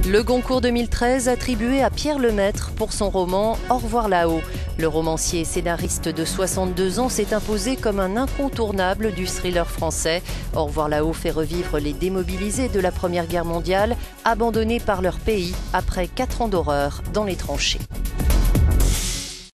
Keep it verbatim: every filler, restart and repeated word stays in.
Le Goncourt deux mille treize attribué à Pierre Lemaitre pour son roman Au revoir là-haut. Le romancier et scénariste de soixante-deux ans s'est imposé comme un incontournable du thriller français. Au revoir là-haut fait revivre les démobilisés de la Première Guerre mondiale, abandonnés par leur pays après quatre ans d'horreur dans les tranchées.